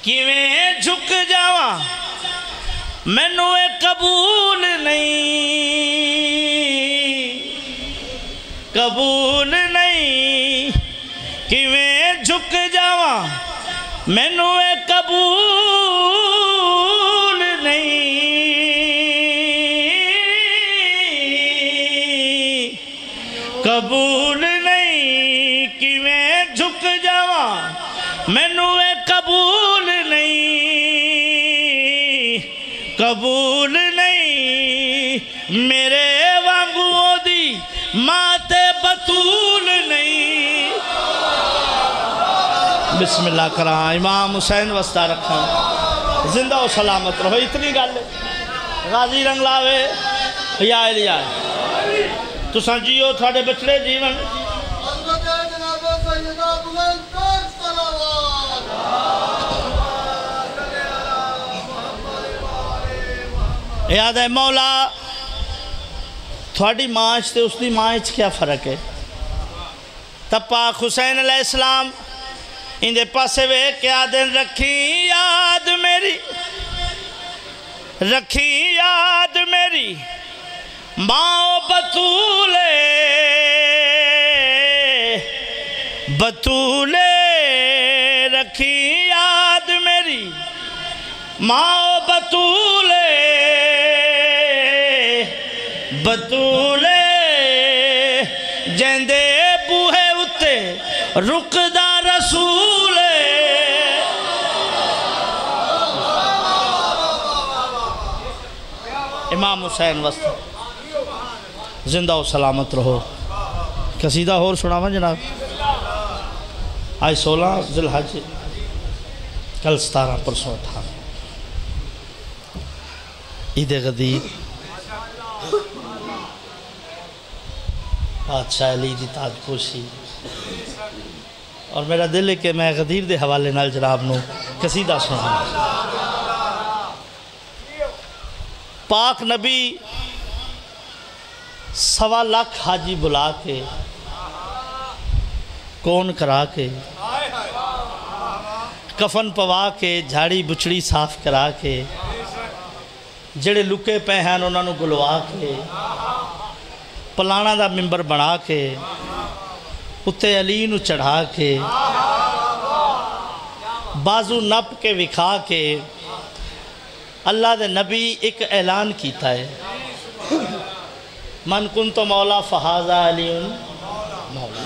کیویں جھک جاواں مینوں اے قبول نہیں، قبول نہیں، کیویں جھک جاواں مینوں اے قبول نہیں، قبول نہیں، کیویں جھک جاواں مینوں اے قبول نہیں، قبول نہیں، میرے وانگوں دی مات بطول نہیں۔ بسم اللہ کراں، امام حسین وسطہ رکھاں، زندہ و سلامت رہو، اتنی گل ہے۔ غازی رنگ لاوے یا علی آئے تو سنجیو تھوڑے بچڑے جیون یاد ہے مولا تھوڑی مانچ تے اس دی مانچ کیا فرق ہے؟ تب پاک حسین علیہ السلام اندے پاسے وے کیا دن رکھی یاد میری، رکھی یاد میری ماں بطولے، بطولے رکھی یاد میری ماں بطولے، بطولے جیندے بوہے اتے رکدہ رسول، امام حسین وسط زندہ و سلامت رہو۔ قصیدہ اور سناواں جناب؟ آج 16 ذی الحج، کل 17 پرسوں 18 عید غدیر، بادشاہ علی دی تاج پوشی، اور میرا دل ہے کہ میں غدیر دے حوالے نال جناب نو قصیدہ سنا۔ پاک نبی 1.25 لاکھ حاجی بلا کے کون کرا کے کفن پوا کے جھاڑی بچڑی صاف کرا کے جڑے لکے پہ ہیں انہوں نے گلوا کے پلانا دا ممبر بنا کے اتے علی نو چڑھا کے بازو نپ کے وکھا کے اللہ دے نبی ایک اعلان کیتا ہے، من کن تو مولا فہذا علی مولا۔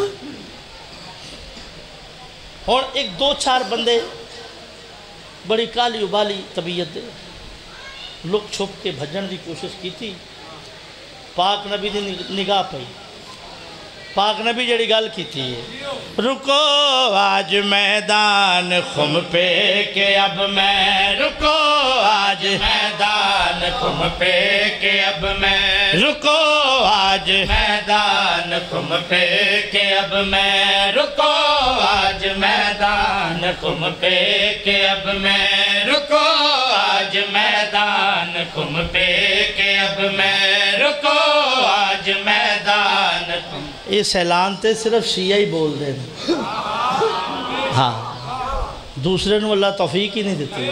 اور ایک 2-4 بندے بڑی کالی ابالی طبیعت دے لک چھپ کے بھجن دی کوشش کی تھی، پاک نبی دی نگاہ پئی، پاک نبی جڑی گل کی تھی، رکو آج میدان خم پہ کہ اب میں، رکو آج میدان خم پہ کہ اب میں، رکو آج میدان خم پہ کہ اب میں، رکو آج میدان خم پہ کہ اب میں، رکو آج میدان خم پہ کہ اب میں، رکو آج میدان خم۔ اس اعلان تے صرف شیعہ ہی بول دیں، ہاں دوسرے نو اللہ توفیق ہی نہیں دیتی۔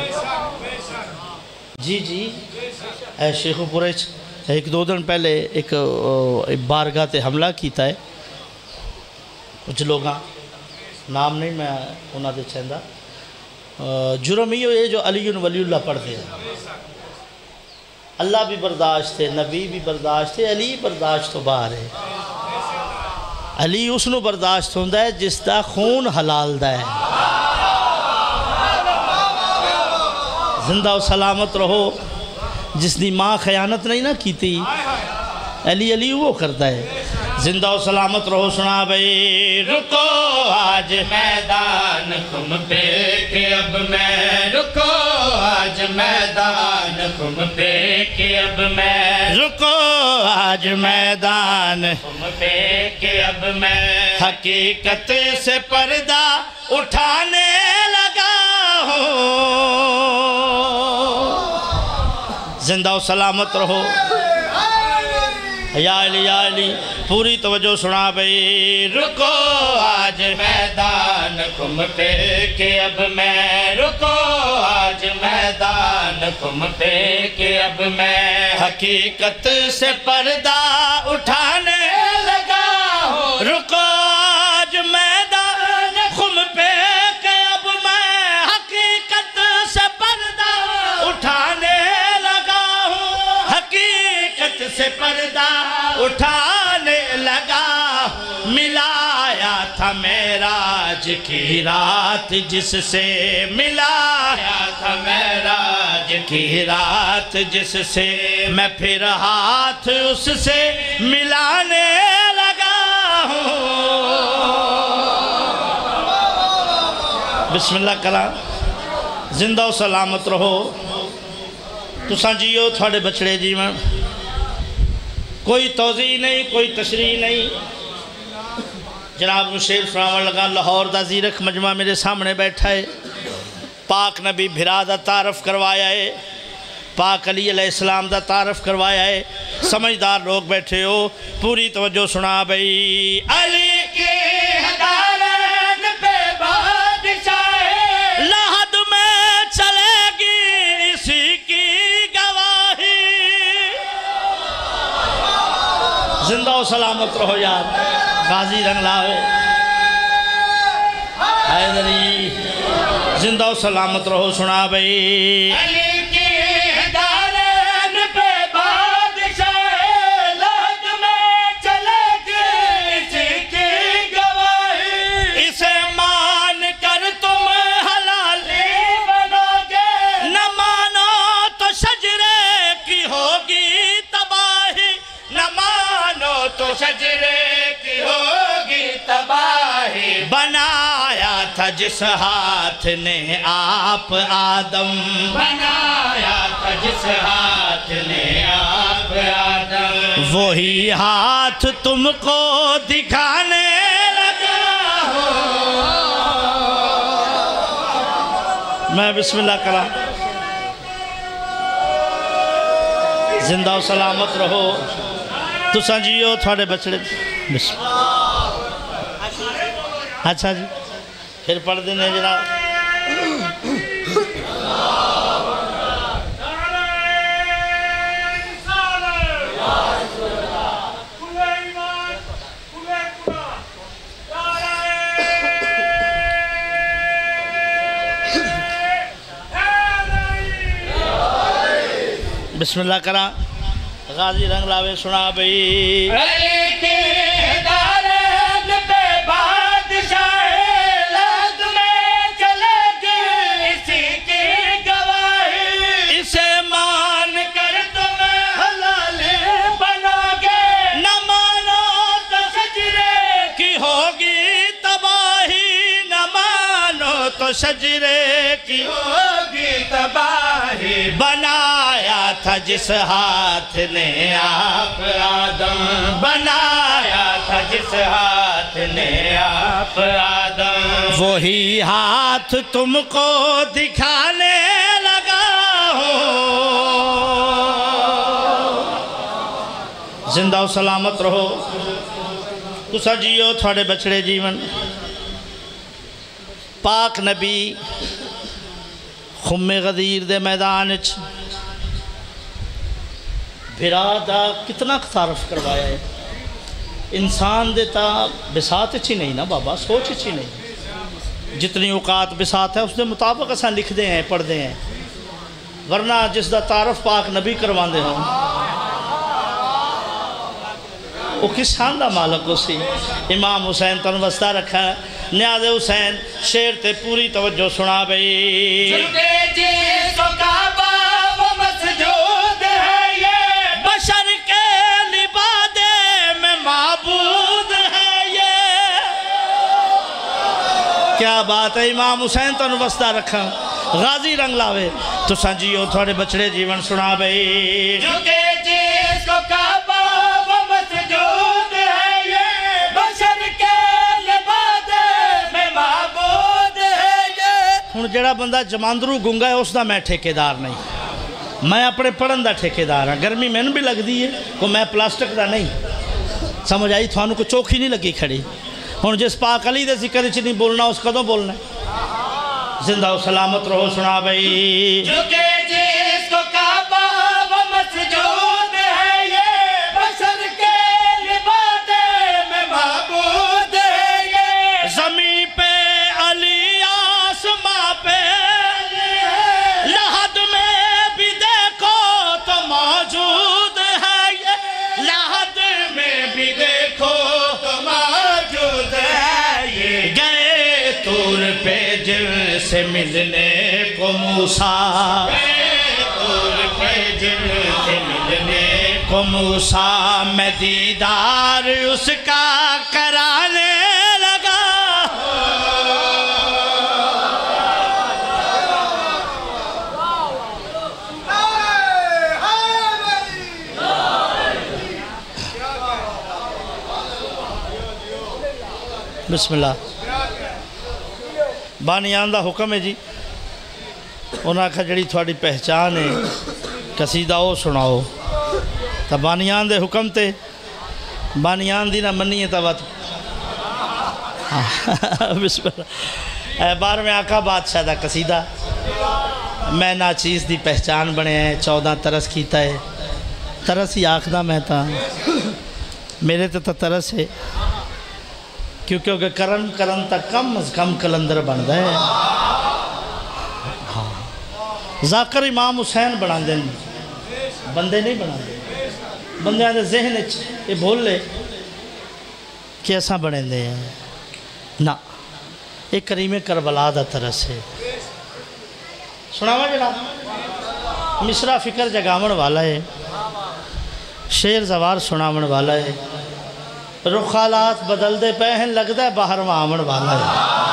جی جی اے شیخ پورے 1-2 دن پہلے ایک بارگاہ تے حملہ کیتا ہے، کچھ لوگاں نام نہیں میں انہاں دے چاہندہ، جرم ہی ہوئے جو علی ولی اللہ پڑھتے ہیں، اللہ بھی برداشت ہے، نبی بھی برداشت ہے، علی برداشت تو باہر ہے۔ علی اس نو برداشت ہوندہ ہے جس دا خون حلال دا ہے۔ زندہ و سلامت رہو، جس دی ماں خیانت نہیں نہ کیتی، علی علی وہ کرتا ہے۔ زندہ و سلامت رہو، سنا بھئی، رکو آج میدان خم پہ کہ اب میں، رکو آج میدان خم پہ کہ اب میں، رکو آج میدان خم پہ کہ اب میں حقیقت سے پردہ اٹھانے لگا ہوں۔ زندہ و سلامت رہو، یا علی یا علی، پوری توجہ سنا بھئی، رکو آج میدان خم پہ کہ اب میں، رکو زخم پہ کہ اب میں حقیقت سے پردہ اٹھانے لگا ہوں رکو آج میدان خم پہ کہ اب میں حقیقت سے پردہ اٹھانے لگا ہوں حقیقت سے پردہ اٹھانے لگا ہوں ملایا تھا معراج کی رات جس سے ملایا تھا معراج کی رات جس سے میں پھر ہاتھ اس سے ملانے لگا ہوں بسم اللہ کرا زندہ و سلامت رہو تساں جیو تھوڑے بچڑے جیون کوئی توضیح نہیں کوئی تشریح نہیں جناب شیر سناون لگا لاہور دا زیرک مجمع میرے سامنے بیٹھا ہے پاک نبی بھرا دا تعارف کروایا ہے پاک علی علیہ السلام دا تعارف کروایا ہے سمجھدار لوگ بیٹھے ہو پوری توجہ سنا بھئی علی کی ہدایت پہ بادشاہ لحد میں چلے گی اسی کی گواہی زندہ و سلامت رہو یار غازی رنگ لاوے حیدری زندہ و سلامت رہو سنا بھئی علی کی ہدایت پہ بادشاہ لحد میں چلے گی اسی کی گواہی اسے مان کر تم حلالی بنو گے نہ مانو تو شجرے کی ہوگی تباہی نہ مانو تو شجرے کی ہوگی تباہی بنایا تھا جس ہاتھ نے آپ آدم بنایا تھا جس ہاتھ نے آپ آدم وہی ہاتھ تم کو دکھانے لگا میں بسم اللہ کرا زندہ و سلامت رہو تساں جیو تھوڑے بچڑے بسم اچھا جی پھر پڑھ دینے جناب بسم اللہ کرا غازی رنگ لاوے سنا بھئی علی کی ہدایت پہ بادشاہ لحد میں چلے گی اسی کی گواہی اسے مان کر تم حلالی بنو گے نہ مانو تو شجرے کی ہوگی تباہی نہ مانو تو شجرے کی ہوگی تباہی بنایا تھا جس ہاتھ نے آپ آدم بنایا تھا جس ہاتھ نے آپ آدم وہی ہاتھ تم کو دکھانے لگا ہوں زندہ و سلامت رہو تسا جیو تھوڑے بچڑے جیون پاک نبی خم غدیر دے میدان بھرا دا کتنا تعارف کروایا ہے انسان دے تا بسات اچھی نہیں نا بابا سوچ اچھی نہیں جتنی اوقات بسات ہے اس دے مطابق اساں لکھ دے ہیں پڑھ دے ہیں ورنہ جس دا تعارف پاک نبی کروان دے ہوں وہ کس شان دا مالک ہو سی امام حسین تن وسطہ رکھا ہے نیاز حسین شیر تے پوری توجہ سنا بھئی جھکے جس کو کعبہ وہ مسجود ہے یہ بشر کے لبادے میں معبود ہے یہ کیا بات ہے امام حسین تن وسطہ رکھا غازی رنگ لاوے تو سنجیو تھوڑے بچڑے جیون سنا بھئی جھکے جس کو کعبہ وہ مسجود ہے یہ بشر کے لبادے میں معبود ہے یہ ہن جڑا بندہ جماندرو گنگا ہے اس دا میں ٹھیکیدار نہیں میں اپنے پڑھن دا ٹھیکیدار ہاں گرمی میں بھی لگ دی ہے کو میں پلاسٹک دا نہیں سمجھ آئی تھانوں کو چوکھی نہیں لگی کھڑی ہن جس پاک علی دے ذکر چ نہیں بولنا اس کدوں بولنا ہے زندہ و سلامت رہو سنا بھئی جھکے جس کو ملنے کو موسیٰ کو موسیٰ میں دیدار اس کا کرانے لگا بسم اللہ بانیان دا حکم ہے جی انہاں کا جڑی تھوڑی پہچان ہے قصیدہ او سناؤ تا بانیان دے حکم تے بانیان دی نہ منی ہے تا بات بسم اللہ بار میں آقا بادشاہ دا قصیدہ میں نا چیز دی پہچان بنے ہیں 14 ترس کیتا ہے ترس ہی آخدہ میں تا میرے تا ترس ہے کیونکہ کرن تا کم از کم کلندر بندہ ہے ذاکر امام حسین بنا دیں بندے نہیں بنا دیں بندے آدھے ذہن یہ بھول لے کہ ایسا بنے دے ہیں نا ایک کریم کربلا دا ترس ہے سناوا جناب مصرع فکر جگامن والا ہے شیر زوار سنامن والا ہے رخالات بدل دے پہن لگ دے باہر معامن والا ہے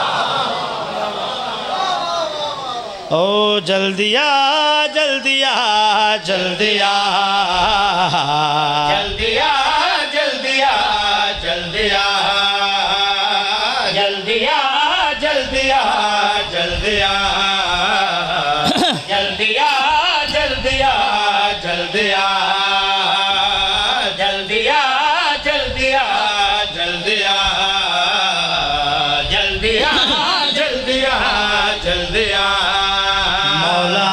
او جلدی آ جلدی آ جلدی آ جلدی آ جلدی آ جلدی آ جلدی آ جلدی آ جلدی آ جلدی آ جلدی آ جلدی آ جلدی آ جلدی آ جلدی آ جلدی آ جلدی آ جلدی آ مولا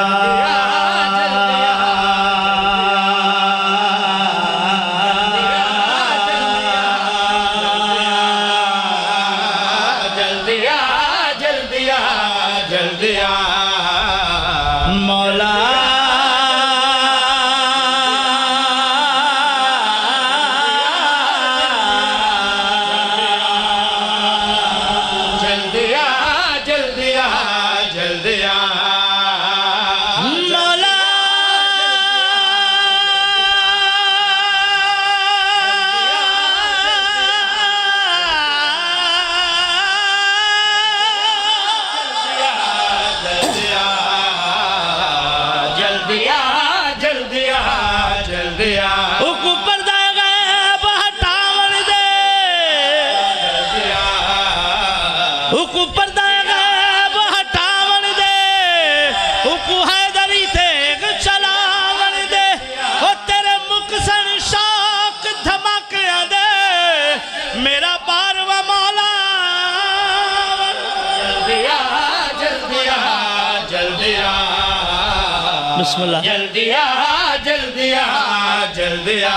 بسم اللہ جلدی آ جلدی آ جلدی آ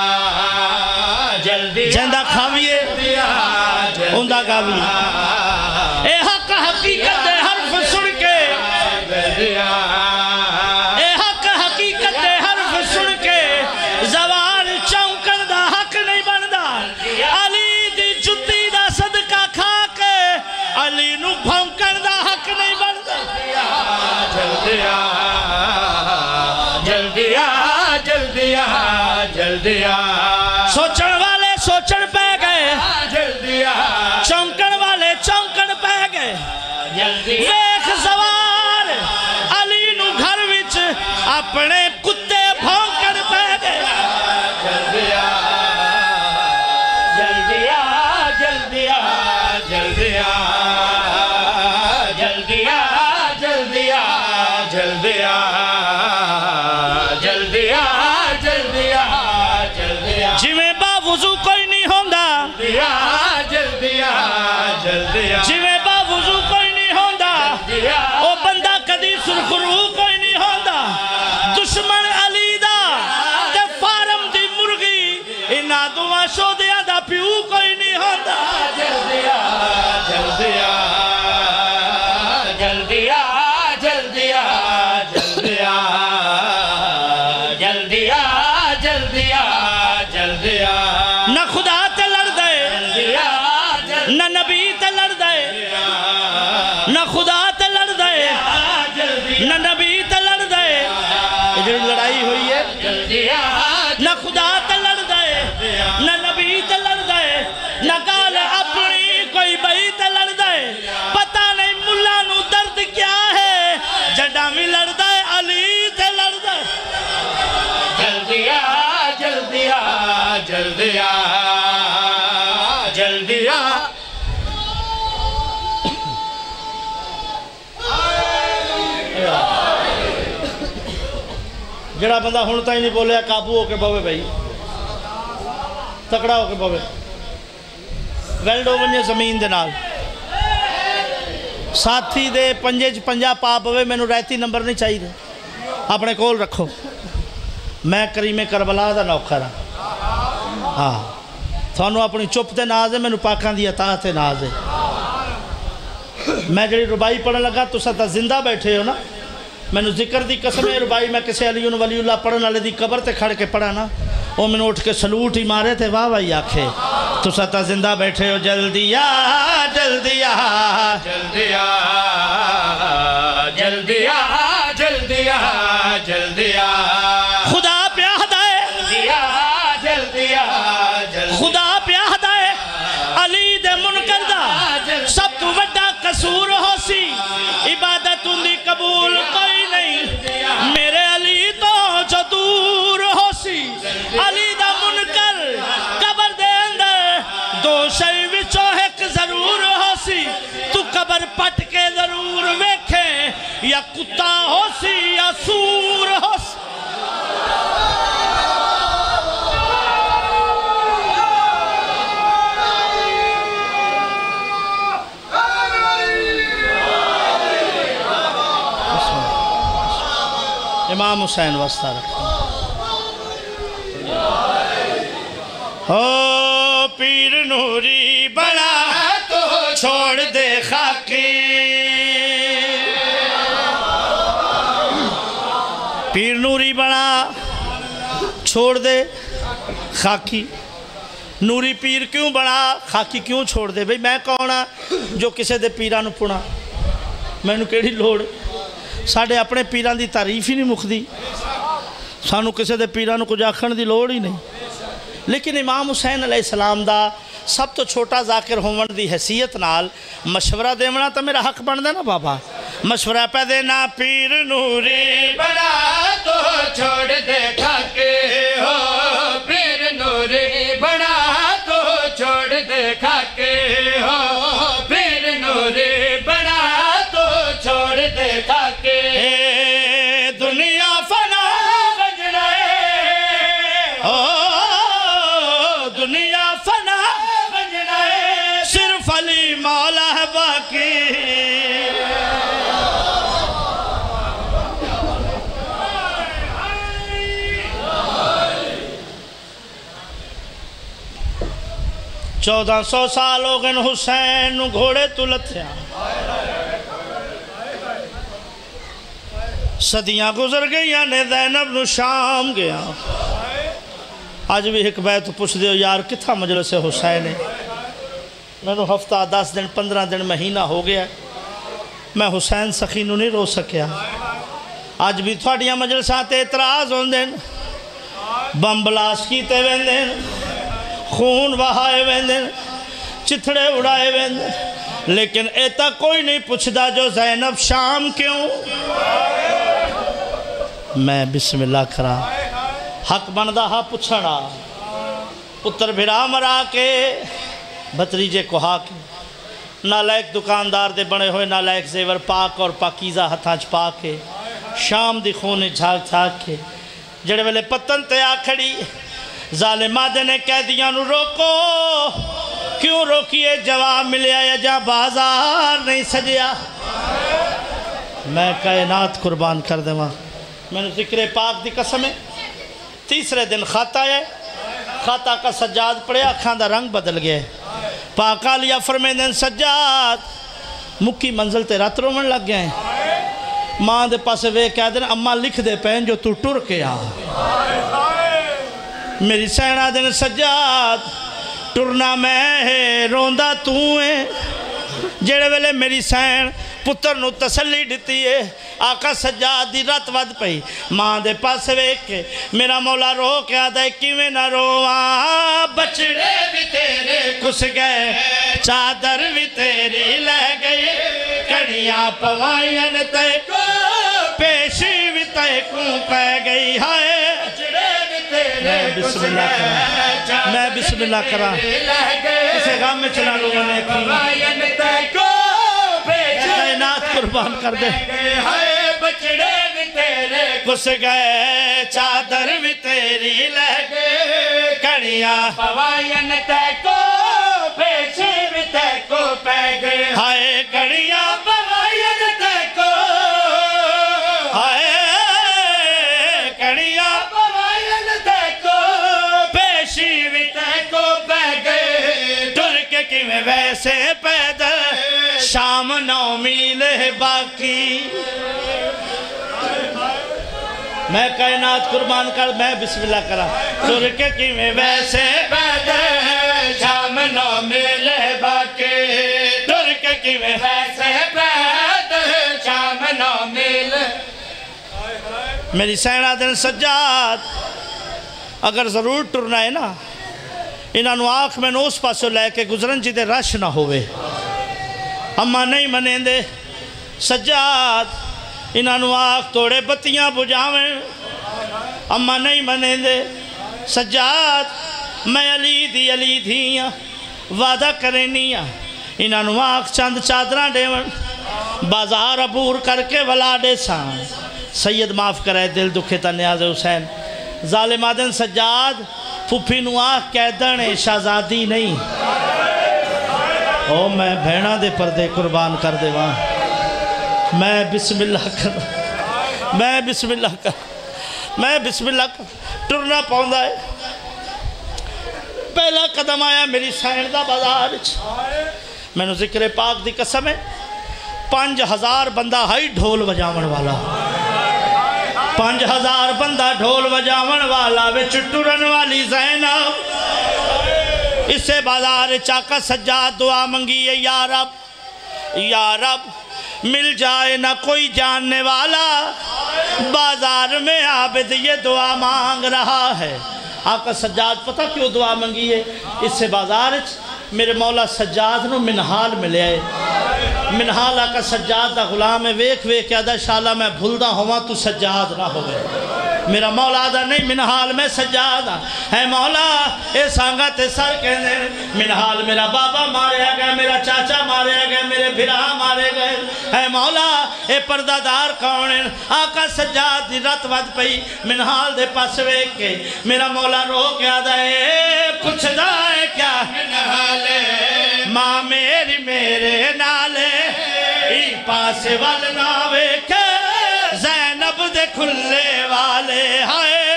جلدی جندہ کھاویے اندہ کھاویے اے حق حقیقت حرف سن کے اے حق حقیقت حرف سن کے زوال چونکن دا حق نہیں بندہ علی دی جتی دا صدقہ کھا کے علی نو بھونکن دا حق نہیں بندہ جلدی آ جلدی آ جلدی آ جلدی آ سوچن والے سوچن پہ گئے جلدی آ چونکن والے چونکن پہ گئے جلدی ویخ زوار علی نو گھر وچ اپنے کتے بھونکن پہ گئے جلدی آ جلدی آ جلدی آ جلدی آ جلدی آ جلدی آ جلدی آ جلدی آ جلدی آ جلدی آ جی میں باوضو کوئی نہیں ہوندہ جلدی آ جلدی آ جی میں باوضو کوئی نہیں ہوندہ او بندہ کدی سرخرو کوئی نہیں ہوندہ دشمن علی دا تے فارم دی مرغی انہا دعا شودیاں دا پیو کوئی نہیں ہوندہ جلدی آ جلدی آ جلدی آ جلدی آ جلدی آ جلدی آ جلدی آ جلدی آ نہ خدا تے لڑ دے جلدی آ نہ نبی تے لڑ دے نہ خدا تے لڑ جڑا بندہ ہن تائیں نہیں بولیا قابو ہو کے بوے بھائی تکڑا ہو کے بوے ویلڈ ہو ونجے زمین دے نال ساتھی دے پنجے پنجا پا بوے میں رہتی نمبر نہیں چاہیے دے اپنے کول رکھو میں کریم کربلا دا نوکر ہاں ہاں تھانوں اپنی چپ تے ناز ہے میں پاکاں دی عطا تے ناز ہے میں جڑی ربائی پڑھن لگا تو ستا زندہ بیٹھے ہو نا میں ذکر دی قسم ہے ربائی میں کسی علی ولی اللہ پڑھن والے دی قبر تے کھڑ کے پڑھا نا وہ میں اٹھ کے سلوٹ ہی مارے تھے واہ واہ آکھے تو ستا زندہ بیٹھے ہو جلدی آ جلدی آ جلدی آ جلدی آ جلدی آ جلدی آ خدا پیاد ہے جلدی آ خدا پیاد ہے علی دے منکر دا سب تو وڈا قصور ہو سی عبادت اندی قبول کوئی نہیں میرے علی تو جو دور ہو سی علی دا منکر قبر دے اندر دو شئی وچو ایک ضرور ہو سی تو قبر پٹ کے ضرور ویکھے یا کتا ہو سی یا سور ہو سی امام حسین واسطہ رکھا او پیر نوری بڑا تو چھوڑ دے خاکی پیر نوری بڑا چھوڑ دے خاکی نوری پیر کیوں بڑا خاکی کیوں چھوڑ دے بھئی میں کونہ جو کسے دے پیرانو پڑا میں نو کیڑی لوڑ ساڑھے اپنے پیران دی تعریف ہی نہیں مکھ دی سانو کسے دے پیرانو کو جاکھن دی لوڑ ہی نہیں لیکن امام حسین علیہ السلام دا سب تو چھوٹا ذاکر ہون دی حیثیت نال مشورہ دیونا تا میرا حق بن دے نا بابا مشورہ پہ دینا پیر نوری بڑا تو چھوڑ دے کھاکے ہو پیر نوری بڑا تو چھوڑ دے کھاکے ہو پیر نوری بڑا تو چھوڑ دے کھاکے دنیا فنا بجنا دنیا فنا بجنا صرف علی مولا ہے باقی 1400 سال ہو گئے حسین نو گھوڑے تو لتھیا صدیاں گزر گئی نے زینب نو شام گیا آج بھی ایک بیت پوچھ دیو یار کتھا مجلس حسین ہے میں نو ہفتہ 10 دن 15 دن مہینہ ہو گیا میں حسین سخی نو نہیں رو سکیا آج بھی تھوڑیاں مجلسات اعتراض ہوں دن بم بلاس کیتے ویندن خون بہائے ویندن چتھڑے اڑائے ویندن لیکن ایتا کوئی نہیں پوچھدا جو زینب شام کیوں میں بسم اللہ کرا حق بندہ ہاں پوچھنا پتر بھرا مرا کے بھتریجے کو کے نالائک دکاندار دے بنے ہوئے نالائک زیور پاک اور پاکیزہ ہتھانچ پاک کے شام دی خونے جھاگ جھاگ کے جڑے ویلے پتن تے آکھڑی ظالمہ دے نے قیدیاں نو روکو کیوں روکیے جواب ملیا یا جا بازار نہیں سجیا میں کائنات قربان کر دے ماں میں نے ذکر پاک دی قسم ہے تیسرے دن خطا ہے خطا کا سجاد پڑے آنکھاں دا رنگ بدل گئے پاک آلیا فرمیندن سجاد مکی منزل تے رات رومن لگ گئے ماں دے پاسے وے کہہ دن اماں لکھ دے پہن جو تو ٹر کے آ میری سینہ دن سجاد ٹرنا میں ہے روندہ تو ہے جڑے ویلے میری سین پتر نو تسلی دیتی ہے آقا سجاد دی رات ود پئی ماں دے پاس ویک کے میرا مولا رو کے آدھے کیویں نہ رواں بچڑے بھی تیرے کس گئے چادر بھی تیری لہ گئی کڑیاں پوائین تے پیشی بھی تے کوں پہ گئی ہائے میں بسم اللہ کرا میں بسم اللہ کرا اسے غام میں چلا لوگوں نے کائنات قربان کر دے بچڑے بھی تیرے کس گئے چادر بھی تیری لہ گئے کڑیاں پوائن تے کو پیچھے بھی تے کو پہ گئے ہائے کڑیاں پوائن تے کو ہائے کڑیاں پوائن تے کو پیشی بھی تے کو پہ گئے ٹر کے کیویں ویسے پیدل شام 9 میل ہے باقی میں کائنات قربان کر میں بسم اللہ کرا ٹر کے کیویں ویسے پیدل شام 9 میل ہے باقی ٹر کے کیویں ویسے پیدل شام 9 میل میری سینہ دن سجاد اگر ضرور ٹرنا ہے نا انہوں آنکھ میں اس پاسوں لے کے گزرن جی دے رش نہ ہوئے اما نہیں منیں دے سجاد انہوں آنکھ توڑے بتیاں بجھاویں اما نہیں منیں دے سجاد میں علی دھیاں وعدہ کرنیاں انہوں آنکھ چند چادرہ ڈیون بازار عبور کر کے ولا دے سان سید معاف کرائے دل دکھے تا نیاز حسین ظالم آدن سجاد پھوپھی نو آنکھ کہدن شہزادی نہیں او میں بھینا دے پردے قربان کر دے وہاں میں بسم اللہ کر میں بسم اللہ کر ٹرنا پاؤندا ہے پہلا قدم آیا میری سائن دا بازار میں نے ذکر پاک دی قسم ہے 5000 بندہ ہائی ڈھول بجاون والا 5000 بندہ ڈھول بجاون والا وچ ٹرن والی زینب اسے بازار چاکا سجاد دعا منگی ہے یا رب مل جائے نہ کوئی جاننے والا بازار میں عابد یہ دعا مانگ رہا ہے آقا سجاد پتہ کیوں دعا منگی ہے اس سے بازار میرے مولا سجاد نو منحال ملے آئے منحال آقا سجاد دا غلام ہے ویک آدھا شالا میں بھولدا ہوا تو سجاد نہ ہوئے میرا مولا آدھا نہیں منحال میں سجاد ہے مولا اے سانگا تے سر کہنے منحال میرا بابا مارے گئے میرا چاچا مارے گئے میرے بھرا مارے گئے ہے مولا اے پردہ دار کون آقا سجاد دی رت ود پئی منحال دے پاس ویک کے میرا مولا رو کے آدھا اے پوچھ دائے کیا منحالے ماں میرے نالے ای پاس والناوے کے زینب دے کھلے والے ہائے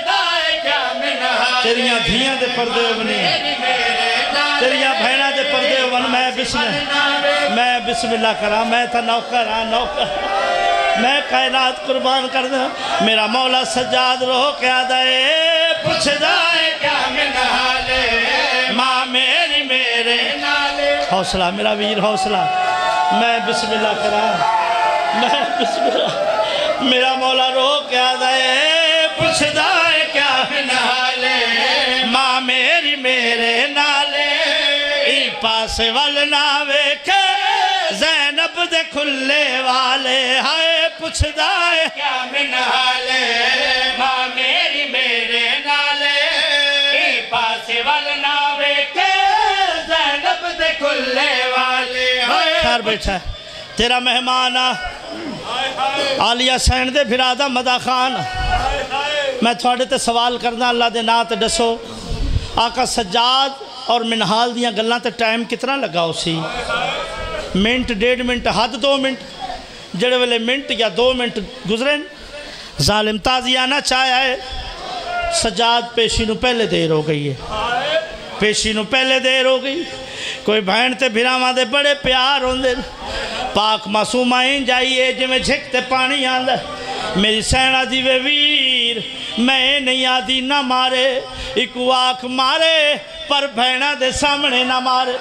تیریاں دھیاں دے پردے بنی تیریاں بھینا دے پردے بن میں بسم اللہ کرا میں تھا نوکر میں کائنات قربان کر دوں میرا مولا سجاد رو کے آدھائے پوچھ دائے کیا منحالے ماں میرے حوصلہ میرا ویر حوصلہ میں بسم اللہ کرا میں بسم اللہ میرا مولا رو کے آدھائے پوچھ دائے کیا منحالے ماں میرے نالے ای پاس والناوے کے زینب دے کھلے والے ہائے پوچھ دائے کیا منحالے ماں میرے نالے ای پاس والناوے کے زینب دے کھلے والے خیر بیٹھا ہے تیرا مہمان آلیہ سین دے بھرادہ مدہ خان میں تھوڑے تے سوال کرنا اللہ دے نا تے ڈسو آقا سجاد اور منحال دیاں گلنا تے ٹائم کتنا لگا اسی منٹ 1.5 منٹ حد 2 منٹ جڑے والے منٹ یا 2 منٹ گزرن ظالم تازیانہ چاہیا ہے سجاد پیشی نو پہلے دیر ہو گئی ہے پیشی نو پہلے دیر ہو گئی کوئی بھین تے بھیراواں دے بڑے پیار ہوندے پاک معصوم آئیں جائیے جی میں جھکتے پانی آندہ میری سینہ دی وے ویر میں نہیں آدھی نہ مارے ایک واک مارے پر بھینہ دے سامنے نہ مارے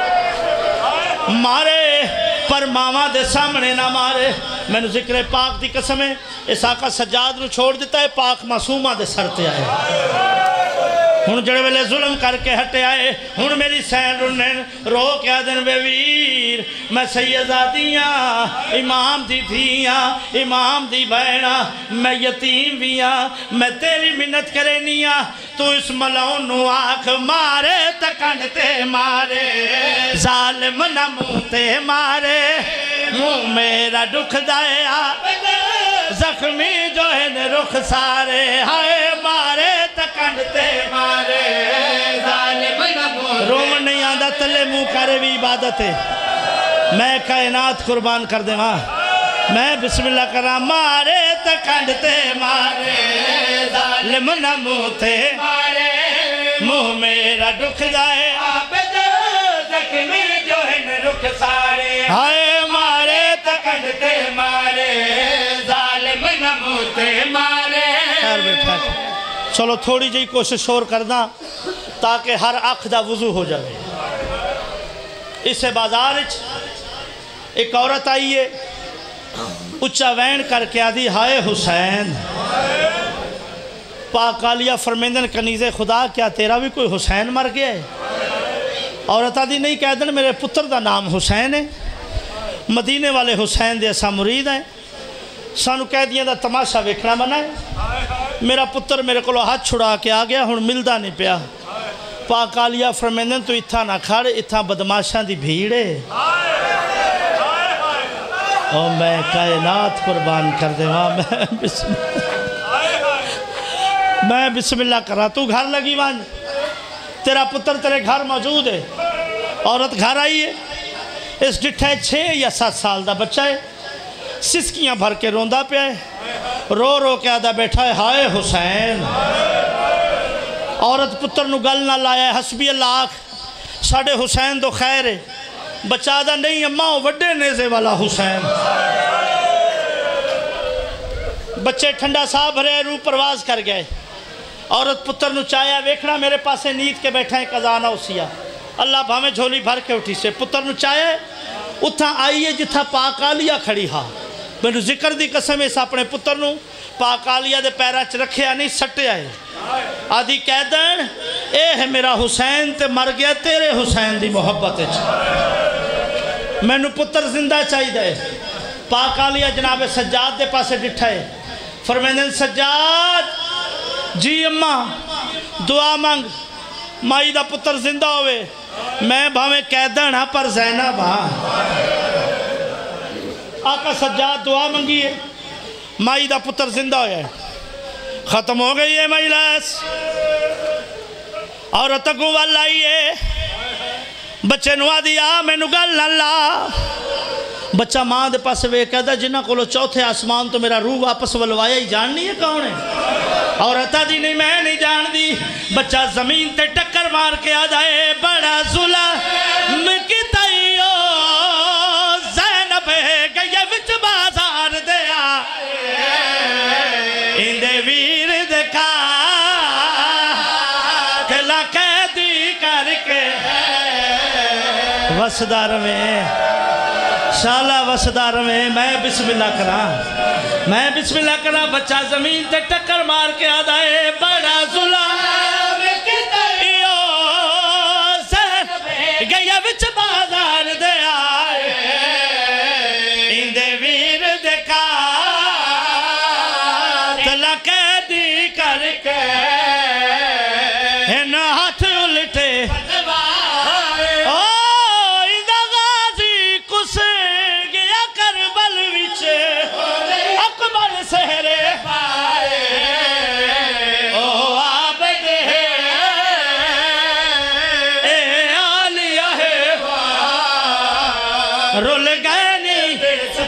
پر ماما دے سامنے نہ مارے میں نے ذکر پاک دی قسم ہے اس آقا سجاد نو چھوڑ دیتا ہے پاک معصومہ دے سرتے آئے ہن جڑے ویلے ظلم کر کے ہٹے آئے ہن میری سین رنن رو کیا دن بے ویر میں سیدادیاں امام دی دھیاں امام دی بہنا میں یتیم بیاں میں تیری منت کرینیاں تو اس ملعون نو آنکھ مارے تکنتے مارے ظالم نہ موتے مارے منہ میرا دکھ دایا زخمی جو ہے رخ سارے ہائے مارے تکنڈتے مارے ظالم نموتے رومن نہیں آندہ تلے منہ کرے بھی عبادت ہے میں کائنات قربان کر دے ماں میں بسم اللہ کر رہا مارے تکنڈتے مارے ظالم نموتے مارے منہ میرا ڈکھ جائے عابد زخمی جو ہیں رخ سارے ہائے مارے تکنڈتے مارے ظالم نموتے مارے خیر بیٹھا چلو تھوڑی جی کوشش اور کرنا تاکہ ہر آنکھ دا وضو ہو جائے اسے بازار ایک عورت آئی ہے اچھا وین کر کے آدھی ہائے حسین پاک آلیہ فرمیندن کنیز خدا کیا تیرا بھی کوئی حسین مر گیا ہے عورت آدھی نہیں کہہ دن میرے پتر دا نام حسین ہے مدینے والے حسین دے ایسا مرید ہیں سانو کہہ دیا دا تماشا ویکھنا منع ہے میرا پتر میرے کو ہاتھ چھڑا کے آ گیا ہن ملدا نہیں پیا پاک آلیہ فرمیندن تو اتھا نہ کھڑ اتھا بدماشاں دی بھیڑے او میں کائنات قربان کر دے وہاں میں بسم اللہ کر رہا تو گھر لگی وان تیرا پتر تیرے گھر موجود ہے عورت گھر آئی ہے اس ڈٹھے 6 یا 7 سال دا بچہ ہے سسکیاں بھر کے روندہ پہ ہے رو رو کے آدھا بیٹھا ہے ہائے حسین عورت پتر نو گل نہ لایا ہے حسبی اللہ آکھ ساڑھے حسین تو خیر ہے بچہ دا نہیں اماں وڈے نیزے والا حسین بچے ٹھنڈا صاحب بھرے روح پرواز کر گئے عورت پتر نو چایا ویکھنا میرے پاسے نیت کے بیٹھا ہے قضانہ اسیا اللہ بھامے جھولی بھر کے اٹھی سے پتر نو چایا اتھا آئیے جتھا پاک آلیہ کھڑی ہاں میں نو ذکر دی قسم اس اپنے پتر نو پاک آلیہ دے پیرا چ رکھے نہیں سٹے آئے آدھی کہہ دین اے ہے میرا حسین تے مر گیا تیرے حسین دی محبت ہے میں نو پتر زندہ چاہی دے پاک آلیہ جناب سجاد دے پاسے ڈٹھا ہے فرمیندن سجاد جی اماں دعا مانگ مائی دا پتر زندہ ہوئے میں بھاویں قیدن ہاں پر زینب ہاں آقا سجاد دعا منگی ہے مائی دا پتر زندہ ہویا ہے ختم ہو گئی ہے مجلس عورتکو والائی ہے بچے نوا دیا میں نگل اللہ بچہ ماں دے پاس وے کہتا جنہ کو چوتھے آسمان تو میرا روح واپس ولوایا ہی جاننی ہے کون ہے عورتہ دی نہیں میں نہیں جان دی بچہ زمین تے ٹکر مار کے آ جائے بڑا ظلم کتائیو زینب گئی وچ بازار دیا اندے ویر دکھا کلا قیدی کر کے وسدار میں شالا وسدار میں بسم اللہ کرا بچہ زمین تے ٹکر مار کے آدھا ہے بڑا ظلم کتائیو زینب گیا وچ بازار دے آئے اندے ویر دکھا تلا قیدی کر کے ان ہاتھ الٹے رول گئے نہیں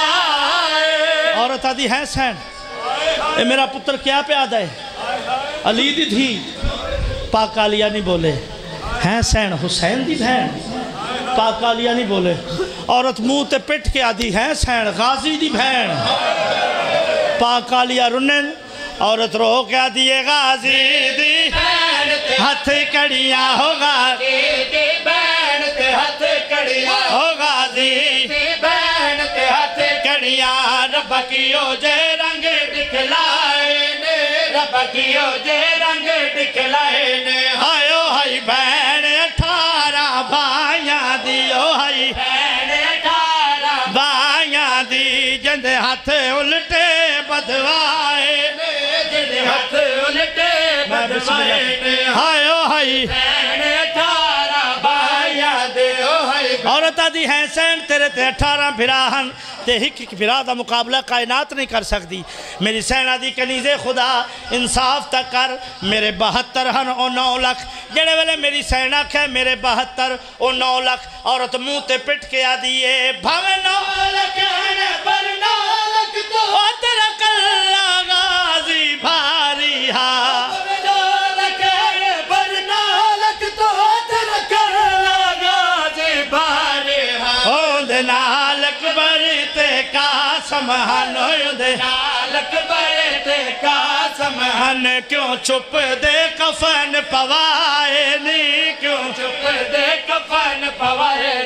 عورت آدھی ہے سین اے میرا پتر کیا پہ آدھا ہے علی دی تھی پاک آلیہ نہیں بولے ہیں سین حسین دی بہن پاک آلیہ نہیں بولے عورت منہ تے پٹ کے آدھی ہے سین غازی دی بہن پاک آلیہ رنن عورت رو کے آدھی ہے غازی دی ہاتھ کڑیاں ہو غازی دی بہن تے ہاتھ کڑیاں ہو غازی بہن تے ہاتھ کڑیاں رب کیو جے رنگ دکھلائے نے رب کیو جے رنگ دکھلائے نے ہائیو ہائی بہن 18 بھائیاں دیو ہائی بہن 18 بھائیاں دی جند ہاتھ الٹے بدوائے نے جند ہاتھ الٹے بدوائے نے ہائیو ہائی بہن 18 بھائیاں دیو ہائی عورت دی ہیں سین تیرے تے 18 بھراہن تے ایک بھرا دا مقابلہ کائنات نہیں کر سکتی میری سینہ دی کنیز خدا انصاف تک کر میرے 72 ہن او 9 لکھ جڑے ویلے میری سینہ کھے میرے 72 او 9 لکھ عورت منہ تے پٹ کے آدیے بھاوے 9 لکھ ہے پر 9 لکھ تو او تیرا کلہ غازی بھاری ہاں بھاوے 9 لکھ ہے پر 9 لکھ تو تیرا کلہ غازی بھاری ہاں ہوند نالک برتے کا سمہن ہوند نالک برتے کا سمہن کیوں چھپ دے کفن پوائے نہیں کیوں چھپ دے کفن پوائے